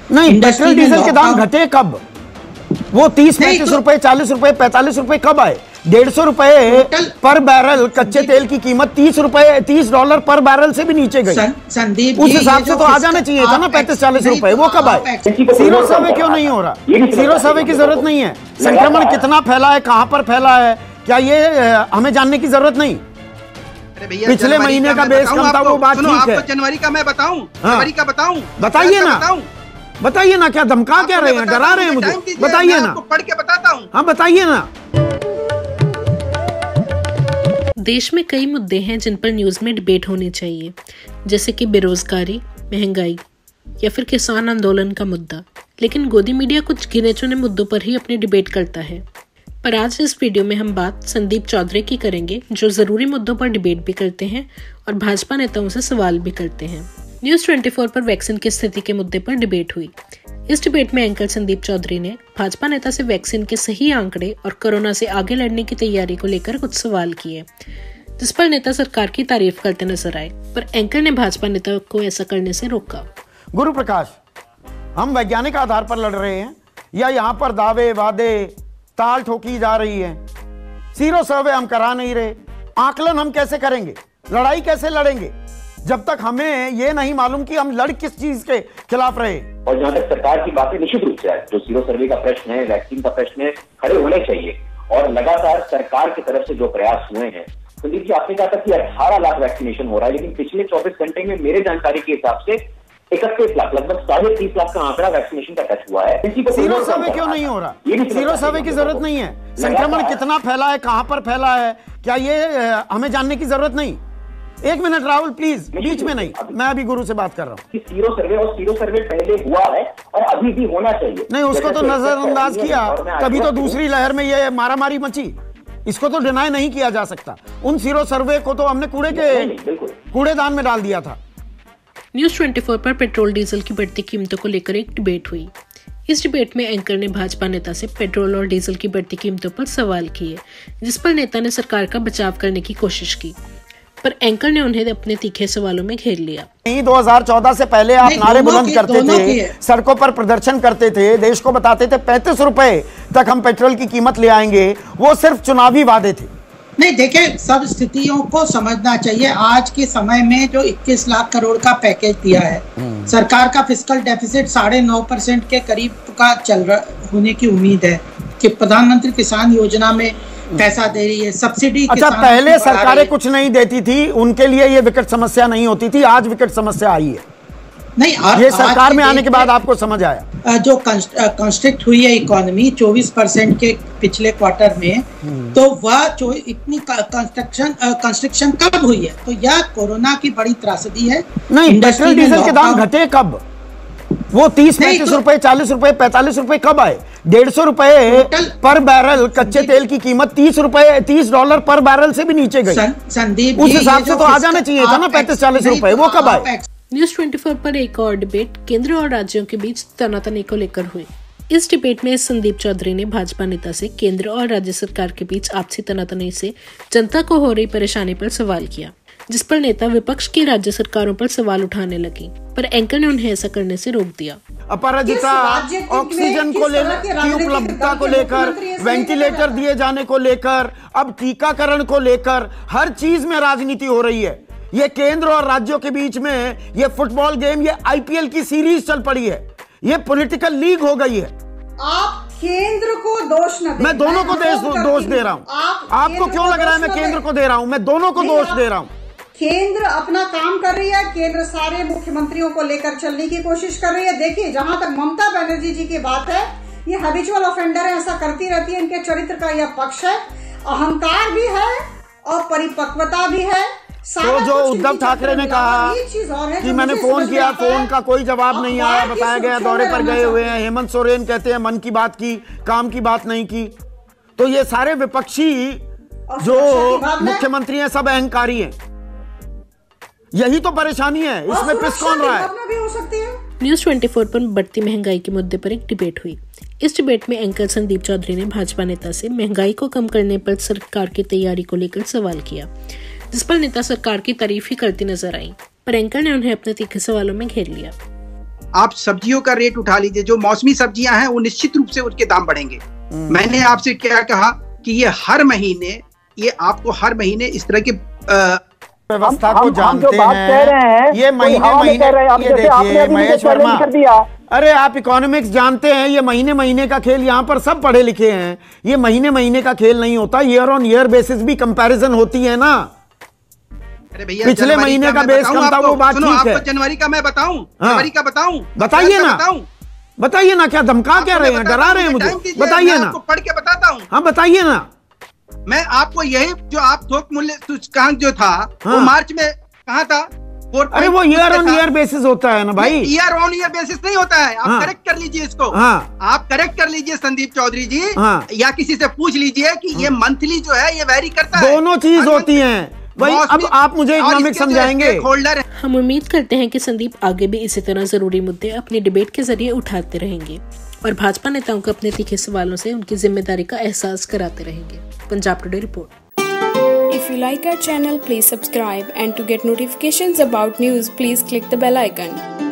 नहीं, petrol diesel के दाम घटे कब? वो 30-35 रुपए, 40 रुपए, 45 रुपए कब आए? 150 रुपए पर बैरल कच्चे तेल की कीमत $30 पर बैरल से भी नीचे गई। संदीप, उस हिसाब से तो आ जाना चाहिए था ना 35-40 रुपए। वो कब आए? सीरो सर्वे क्यों नहीं हो रहा? सीरो सर्वे की जरूरत नहीं है। संक्रमण कितना फैला है, कहां पर फैला है, क्या ये हमें जानने की जरूरत नहीं? पिछले महीने का बेस कम था, वो बात ठीक है। जनवरी का मैं बताऊं, जनवरी का बताऊं, बताइए ना, बताइए ना, क्या धमका क्या रहे हैं, डरा रहे हैं मुझे? बताइए ना, पढ़ के बताता हूं। हाँ बताइए ना। देश में कई मुद्दे हैं जिन पर न्यूज़ में डिबेट होनी चाहिए, जैसे कि बेरोजगारी, महंगाई या फिर किसान आंदोलन का मुद्दा। लेकिन गोदी मीडिया कुछ गिने चुने मुद्दों पर ही अपनी डिबेट करता है। पर आज इस वीडियो में हम बात संदीप चौधरी की करेंगे, जो जरूरी मुद्दों पर डिबेट भी करते हैं और भाजपा नेताओं से सवाल भी करते हैं। न्यूज़ 24 पर वैक्सीन की स्थिति के मुद्दे पर डिबेट हुई। इस डिबेट में एंकर संदीप चौधरी ने भाजपा नेता से वैक्सीन के सही आंकड़े और कोरोना से आगे लड़ने की तैयारी को लेकर कुछ सवाल किए, जिस पर नेता सरकार की तारीफ करते नजर आए, पर एंकर ने भाजपा नेता को ऐसा करने से रोका। गुरु प्रकाश, हम वैज्ञानिक आधार पर लड़ रहे हैं या यहाँ पर दावे वादे ताल ठोकी जा रही है? सीरो सर्वे हम करा नहीं रहे, आकलन हम कैसे करेंगे, लड़ाई कैसे लड़ेंगे जब तक हमें ये नहीं मालूम कि हम लड़ किस चीज के खिलाफ रहे? और जहां तक सरकार की बातें निश्चित रूप से है, जो सीरो सर्वे का प्रश्न है, वैक्सीन का प्रश्न है, खड़े होने चाहिए। और लगातार सरकार की तरफ से जो प्रयास हुए हैं, संदीप जी आपने कहा था कि 18 लाख वैक्सीनेशन हो रहा है, लेकिन पिछले 24 घंटे में मेरे जानकारी के हिसाब से 31 लाख, लगभग 30.5 लाख का आंकड़ा वैक्सीनेशन का टच हुआ है। सीरो सर्वे क्यों नहीं हो रहा? सीरो सर्वे की जरूरत नहीं है। संक्रमण कितना फैला है, कहां पर फैला है, क्या ये हमें जानने की जरूरत नहीं? एक मिनट राहुल प्लीज, बीच में नहीं, मैं अभी गुरु से बात कर रहा हूँ। सीरो सर्वे और सीरो सर्वे पहले हुआ है और अभी भी होना चाहिए। नहीं, उसको तो नजरअंदाज किया, तभी तो दूसरी लहर में ये मारामारी मची। इसको तो डिनाई नहीं किया जा सकता। उन सीरो सर्वे को तो हमने कूड़ेदान में डाल दिया था। न्यूज़ 24 पर पेट्रोल डीजल की बढ़ती कीमतों को लेकर एक डिबेट हुई। इस डिबेट में एंकर ने भाजपा नेता से पेट्रोल और डीजल की बढ़ती कीमतों पर सवाल किए, जिस पर नेता ने सरकार का बचाव करने की कोशिश की, पर एंकर ने उन्हें अपने तीखे सवालों में घेर लिया। 2014 से पहले आप नारे बुलंद करते थे, सड़कों पर प्रदर्शन करते थे, देश को बताते थे 35 रुपए तक हम पेट्रोल की कीमत ले आएंगे। वो सिर्फ चुनावी वादे थे। नहीं, देखिए, सब स्थितियों को समझना चाहिए। आज के समय में जो 21 लाख करोड़ का पैकेज दिया है, सरकार का फिस्कल डेफिसिट 9.5% के करीब का होने की उम्मीद है कि प्रधानमंत्री किसान योजना में पैसा दे रही है, सब्सिडी। अच्छा, पहले सरकारें कुछ नहीं देती थी, उनके लिए ये विकट समस्या नहीं होती थी, आज विकट समस्या आई है। नहीं, ये सरकार में आने के बाद आपको समझ आया। जो कंस्ट्रक्ट हुई है इकोनॉमी 24% के पिछले क्वार्टर में, तो वह इतनी कंस्ट्रक्शन कब हुई है? तो यह कोरोना की बड़ी त्रासदी है। नहीं, पेट्रोल डीजल के दाम घटे कब? वो 30-35 रुपए, 40 रुपए, 45 रुपए कब आए? 150 रुपए पर बैरल कच्चे तेल की कीमत $30 पर बैरल से भी नीचे गई। संदीप, उस हिसाब से तो आ जाना चाहिए था ना 35-40 रुपए। वो कब आए? न्यूज़ 24 पर एक और डिबेट केंद्र और राज्यों के बीच तनातनी को लेकर हुई। इस डिबेट में संदीप चौधरी ने भाजपा नेता से केंद्र और राज्य सरकार के बीच आपसी तनातनी से जनता को हो रही परेशानी पर सवाल किया, जिस पर नेता विपक्ष की राज्य सरकारों पर दिए जाने लगी, पर एंकर ने उन्हें ऐसा करने से रोक दिया। अपराजिता ऑक्सीजन को की उपलब्धता को लेकर, वेंटिलेटर दिए जाने को लेकर, अब टीकाकरण को लेकर, हर चीज में राजनीति हो रही है। ये केंद्र और राज्यों के बीच में ये फुटबॉल गेम, ये आईपीएल की सीरीज चल पड़ी है, ये पॉलिटिकल लीग हो गई है। आप केंद्र को दोष न दें। मैं दोनों को दोष दे रहा हूँ। आपको क्यों लग रहा है मैं केंद्र को दे रहा हूँ? मैं दोनों को दोष दे रहा हूँ। केंद्र अपना काम कर रही है, केंद्र सारे मुख्यमंत्रियों को लेकर चलने की कोशिश कर रही है। देखिए, जहां तक ममता बनर्जी जी की बात है, ये हैबिचुअल ऑफेंडर है, ऐसा करती रहती है, इनके चरित्र का यह पक्ष है, अहंकार भी है और परिपक्वता भी है। तो जो उद्धव ठाकरे ने कहा कि मैंने फोन किया, फोन का कोई जवाब नहीं आया, बताया गया दौरे पर गए हुए हैं। हेमंत सोरेन कहते हैं मन की बात की, काम की बात नहीं की। तो ये सारे विपक्षी जो मुख्यमंत्री हैं सब अहंकारी हैं। यही तो परेशानी है, इसमें पिस कौन रहा है? न्यूज़ 24 पर बढ़ती महंगाई के मुद्दे पर एक डिबेट हुई। इस डिबेट में एंकर संदीप चौधरी ने भाजपा नेता से महंगाई को कम करने पर सरकार की तैयारी को लेकर सवाल किया, जिस पर नेता सरकार की तारीफ ही करती नजर आई, पर एंकर ने उन्हें अपने तीखे सवालों में घेर लिया। आप सब्जियों का रेट उठा लीजिए, जो मौसमी सब्जियां हैं वो निश्चित रूप से उनके दाम बढ़ेंगे। मैंने आपसे क्या कहा कि ये हर महीने, ये आपको हर महीने इस तरह के व्यवस्था को जानते हैं, ये महीने ये देखिए महेश वर्मा, अरे आप इकोनॉमिक्स जानते हैं, ये महीने महीने का खेल, यहाँ पर सब पढ़े लिखे हैं, ये महीने महीने का खेल नहीं होता, ईयर ऑन ईयर बेसिस भी कंपैरिजन होती है ना। अरे भैया, पिछले महीने का बेस कम था, वो बात ठीक है। जनवरी का मैं बताऊं, जनवरी का बताऊं, बताइए ना, बताइए ना, क्या धमका क्या रहे हैं, डरा रहे हैं मुझे, बताइए ना, पढ़ के बताता हूँ। हाँ बताइए ना। मैं आपको यही, जो आप थोक मूल्य सूचकांक जो था वो मार्च में कहाँ था? अरे वो ईयर ऑन ईयर बेसिस होता है ना भाई, ईयर ऑन ईयर बेसिस नहीं होता है। आप करेक्ट कर लीजिए इसको, आप करेक्ट कर लीजिए संदीप चौधरी जी, या किसी से पूछ लीजिए कि ये मंथली जो है ये वेरी करता है। दोनों चीज होती हैं भाई। अब आप मुझे इकोनॉमिक्स समझाएंगे। हम उम्मीद करते हैं कि संदीप आगे भी इसी तरह जरूरी मुद्दे अपनी डिबेट के जरिए उठाते रहेंगे और भाजपा नेताओं को अपने तीखे सवालों से उनकी जिम्मेदारी का एहसास कराते रहेंगे। Punjab today report. If you like our channel, please subscribe, and to get notifications about news, please click the bell icon.